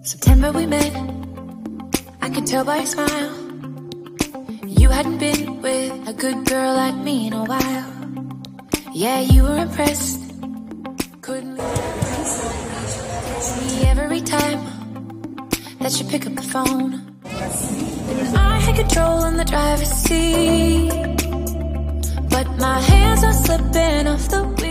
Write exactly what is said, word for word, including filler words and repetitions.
September we met, I could tell by your smile. You hadn't been with a good girl like me in a while. Yeah, you were impressed. Couldn't see every time that you pick up the phone. And I had control in the driver's seat, but my hands are slipping off the wheel.